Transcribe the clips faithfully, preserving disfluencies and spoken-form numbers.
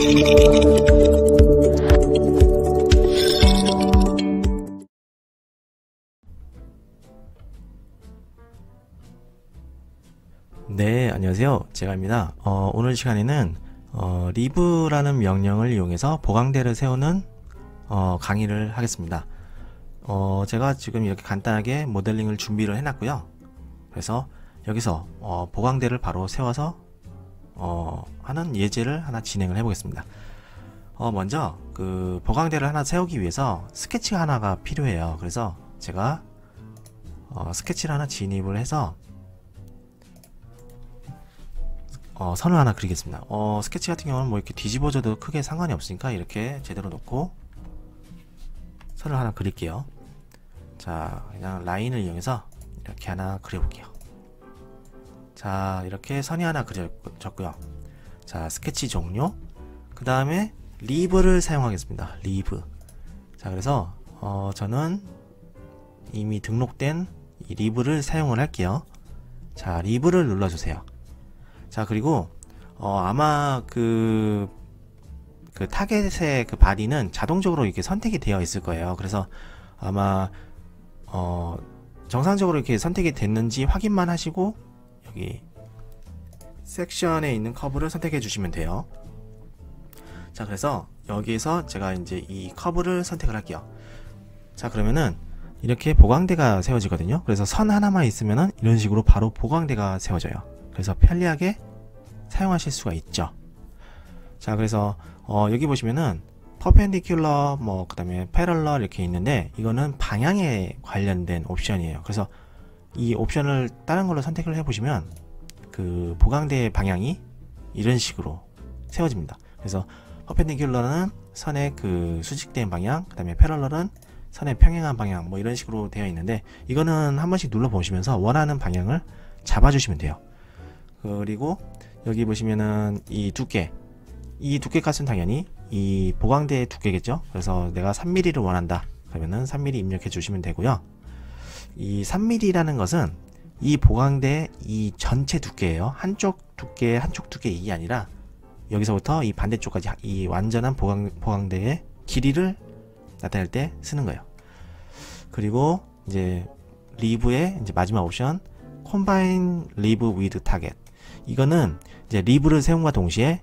네, 안녕하세요. 제가입니다. 어, 오늘 시간에는 어, 리브라는 명령을 이용해서 보강대를 세우는 어, 강의를 하겠습니다. 어, 제가 지금 이렇게 간단하게 모델링을 준비를 해놨고요. 그래서 여기서 어, 보강대를 바로 세워서 어, 하는 예제를 하나 진행을 해보겠습니다. 어, 먼저 그 보강대를 하나 세우기 위해서 스케치가 하나가 필요해요. 그래서 제가 어, 스케치를 하나 진입을 해서 어, 선을 하나 그리겠습니다. 어, 스케치 같은 경우는 뭐 이렇게 뒤집어져도 크게 상관이 없으니까 이렇게 제대로 놓고 선을 하나 그릴게요. 자, 그냥 라인을 이용해서 이렇게 하나 그려볼게요. 자, 이렇게 선이 하나 그려졌고요. 자, 스케치 종료. 그 다음에 리브를 사용하겠습니다. 리브. 자, 그래서 어, 저는 이미 등록된 이 리브를 사용을 할게요. 자, 리브를 눌러주세요. 자, 그리고 어, 아마 그, 그 타겟의 그 바디는 자동적으로 이렇게 선택이 되어 있을 거예요. 그래서 아마 어, 정상적으로 이렇게 선택이 됐는지 확인만 하시고 여기 섹션에 있는 커브를 선택해 주시면 돼요. 자, 그래서 여기에서 제가 이제 이 커브를 선택을 할게요. 자, 그러면은 이렇게 보강대가 세워지거든요. 그래서 선 하나만 있으면은 이런 식으로 바로 보강대가 세워져요. 그래서 편리하게 사용하실 수가 있죠. 자, 그래서 어, 여기 보시면은 퍼펜디큘러 뭐 그 다음에 패럴럴 이렇게 있는데 이거는 방향에 관련된 옵션이에요. 그래서 이 옵션을 다른 걸로 선택을 해 보시면 그 보강대의 방향이 이런 식으로 세워집니다. 그래서 퍼펜디큘러는 선의 그 수직된 방향, 그 다음에 패럴럴은 선의 평행한 방향, 뭐 이런 식으로 되어 있는데 이거는 한 번씩 눌러 보시면서 원하는 방향을 잡아주시면 돼요. 그리고 여기 보시면은 이 두께, 이 두께 값은 당연히 이 보강대의 두께겠죠. 그래서 내가 삼 밀리미터를 원한다 그러면은 삼 밀리미터 입력해 주시면 되고요. 이 삼 밀리미터라는 것은 이 보강대 이 전체 두께예요. 한쪽 두께 한쪽 두께 이게 아니라 여기서부터 이 반대쪽까지 이 완전한 보강, 보강대의 길이를 나타낼 때 쓰는 거예요. 그리고 이제 리브의 이제 마지막 옵션 Combine Live with Target. 이거는 이제 리브를 세움과 동시에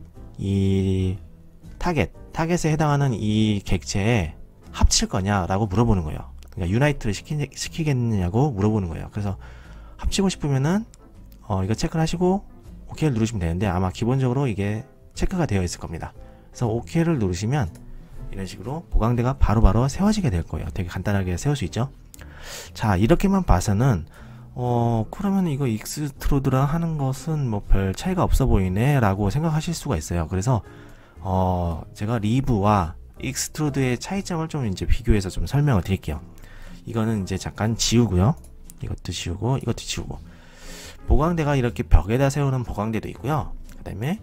이 타겟, 타겟에 해당하는 이 객체에 합칠 거냐라고 물어보는 거예요. 그러니까 유나이트를 시키, 시키겠느냐고 물어보는 거예요. 그래서 합치고 싶으면은 어, 이거 체크를 하시고 오케이를 누르시면 되는데 아마 기본적으로 이게 체크가 되어 있을 겁니다. 그래서 오케이를 누르시면 이런 식으로 보강대가 바로바로 바로 세워지게 될 거예요. 되게 간단하게 세울 수 있죠. 자, 이렇게만 봐서는 어 그러면 이거 익스트루드랑 하는 것은 뭐 별 차이가 없어 보이네 라고 생각하실 수가 있어요. 그래서 어 제가 리브와 익스트루드의 차이점을 좀 이제 비교해서 좀 설명을 드릴게요. 이거는 이제 잠깐 지우고요. 이것도 지우고 이것도 지우고 보강대가 이렇게 벽에다 세우는 보강대도 있고요. 그 다음에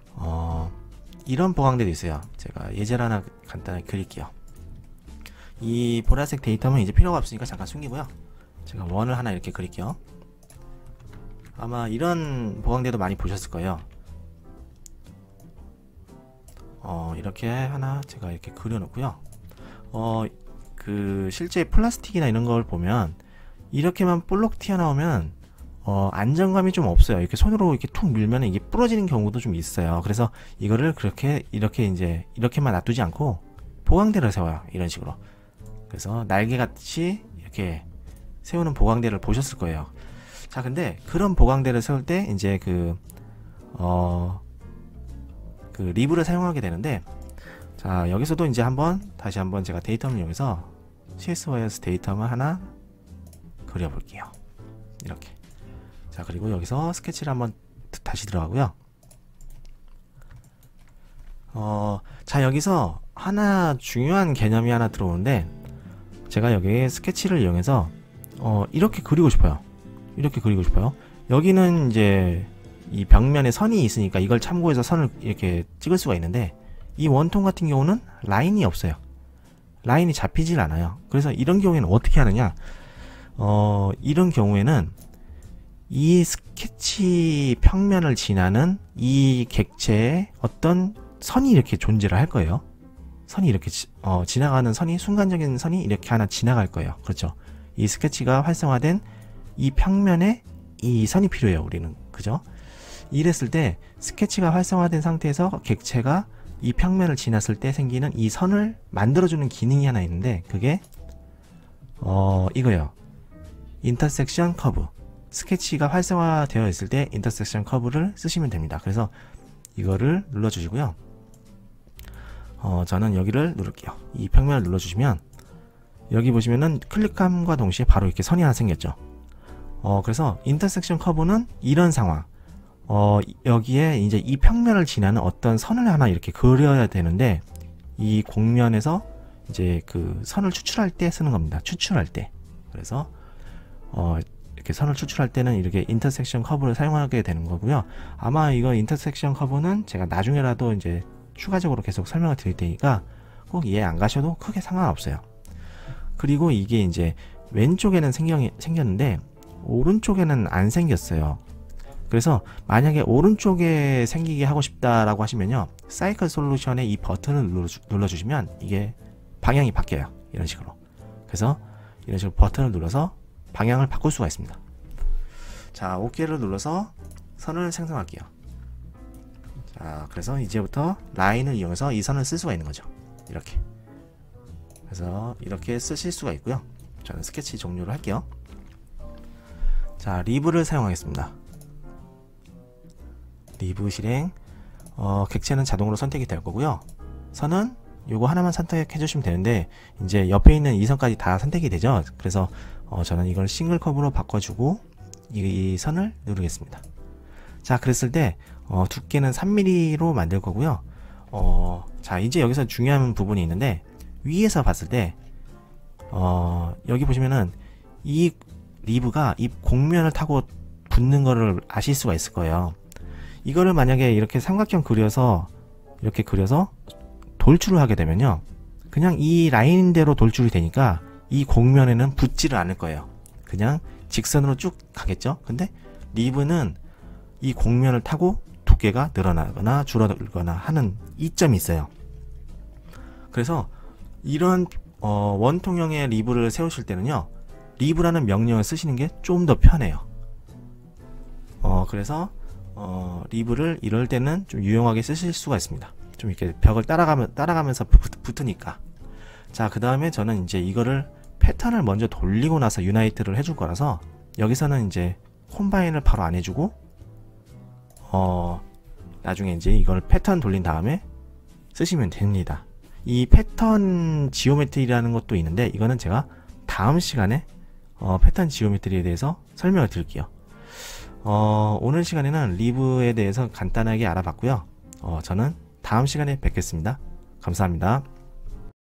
어 이런 보강대도 있어요. 제가 예제를 하나 간단하게 그릴게요. 이 보라색 데이터는 이제 필요가 없으니까 잠깐 숨기고요. 제가 원을 하나 이렇게 그릴게요. 아마 이런 보강대도 많이 보셨을 거예요. 어, 이렇게 하나 제가 이렇게 그려놓고요. 어, 그 실제 플라스틱이나 이런 걸 보면 이렇게만 볼록 튀어나오면 어, 안정감이 좀 없어요. 이렇게 손으로 이렇게 툭 밀면 이게 부러지는 경우도 좀 있어요. 그래서 이거를 그렇게 이렇게 이제 이렇게만 놔두지 않고 보강대를 세워요. 이런 식으로. 그래서 날개같이 이렇게 세우는 보강대를 보셨을 거예요. 자, 근데 그런 보강대를 세울 때 이제 그, 어, 그 리브를 사용하게 되는데, 자, 여기서도 이제 한번, 다시 한번 제가 데이터를 이용해서 씨에스와이에스 데이터만 하나 그려볼게요. 이렇게. 자, 그리고 여기서 스케치를 한번 다시 들어가고요. 어, 자, 여기서 하나 중요한 개념이 하나 들어오는데, 제가 여기 스케치를 이용해서 어, 이렇게 그리고 싶어요. 이렇게 그리고 싶어요. 여기는 이제 이 벽면에 선이 있으니까 이걸 참고해서 선을 이렇게 찍을 수가 있는데 이 원통 같은 경우는 라인이 없어요. 라인이 잡히질 않아요. 그래서 이런 경우에는 어떻게 하느냐, 어, 이런 경우에는 이 스케치 평면을 지나는 이 객체의 어떤 선이 이렇게 존재를 할 거예요. 선이 이렇게 지, 어, 지나가는 선이 순간적인 선이 이렇게 하나 지나갈 거예요. 그렇죠? 이 스케치가 활성화된 이 평면에 이 선이 필요해요. 우리는 그죠? 이랬을 때 스케치가 활성화된 상태에서 객체가 이 평면을 지났을 때 생기는 이 선을 만들어주는 기능이 하나 있는데 그게 어 이거예요. 인터섹션 커브. 스케치가 활성화되어 있을 때 인터섹션 커브를 쓰시면 됩니다. 그래서 이거를 눌러주시고요. 어, 저는 여기를 누를게요. 이 평면을 눌러주시면 여기 보시면은 클릭함과 동시에 바로 이렇게 선이 하나 생겼죠. 어, 그래서 인터섹션 커브는 이런 상황. 어, 여기에 이제 이 평면을 지나는 어떤 선을 하나 이렇게 그려야 되는데 이 곡면에서 이제 그 선을 추출할 때 쓰는 겁니다. 추출할 때. 그래서 어, 이렇게 선을 추출할 때는 이렇게 인터섹션 커브를 사용하게 되는 거고요. 아마 이거 인터섹션 커브는 제가 나중에라도 이제 추가적으로 계속 설명을 드릴 테니까 꼭 이해 안 가셔도 크게 상관없어요. 그리고 이게 이제 왼쪽에는 생겨, 생겼는데 오른쪽에는 안 생겼어요. 그래서 만약에 오른쪽에 생기게 하고 싶다라고 하시면요, 사이클 솔루션의 이 버튼을 눌러주, 눌러주시면 이게 방향이 바뀌어요. 이런 식으로. 그래서 이런 식으로 버튼을 눌러서 방향을 바꿀 수가 있습니다. 자, 오케이를 눌러서 선을 생성할게요. 자, 그래서 이제부터 라인을 이용해서 이 선을 쓸 수가 있는 거죠. 이렇게. 그래서 이렇게 쓰실 수가 있고요. 저는 스케치 종료를 할게요. 자, 리브를 사용하겠습니다. 리브 실행. 어, 객체는 자동으로 선택이 될 거고요. 선은 요거 하나만 선택해 주시면 되는데 이제 옆에 있는 이 선까지 다 선택이 되죠. 그래서 어, 저는 이걸 싱글 커브로 바꿔주고 이, 이 선을 누르겠습니다. 자, 그랬을 때 어, 두께는 삼 밀리미터로 만들 거고요. 어, 자, 이제 여기서 중요한 부분이 있는데 위에서 봤을 때 어, 여기 보시면은 이 리브가 이 곡면을 타고 붙는 거를 아실 수가 있을 거예요. 이거를 만약에 이렇게 삼각형 그려서 이렇게 그려서 돌출을 하게 되면요, 그냥 이 라인대로 돌출이 되니까 이 곡면에는 붙지를 않을 거예요. 그냥 직선으로 쭉 가겠죠. 근데 리브는 이 곡면을 타고 두께가 늘어나거나 줄어들거나 하는 이점이 있어요. 그래서 이런 어, 원통형의 리브를 세우실 때는요, 리브라는 명령을 쓰시는 게 좀 더 편해요. 어, 그래서 어, 리브를 이럴 때는 좀 유용하게 쓰실 수가 있습니다. 좀 이렇게 벽을 따라가면, 따라가면서 붙, 붙으니까. 자, 그 다음에 저는 이제 이거를 패턴을 먼저 돌리고 나서 유나이트를 해줄 거라서 여기서는 이제 콤바인을 바로 안 해주고 어, 나중에 이제 이걸 패턴 돌린 다음에 쓰시면 됩니다. 이 패턴 지오메트리라는 것도 있는데 이거는 제가 다음 시간에 어, 패턴 지오메트리에 대해서 설명을 드릴게요. 어, 오늘 시간에는 리브에 대해서 간단하게 알아봤고요. 어, 저는 다음 시간에 뵙겠습니다. 감사합니다.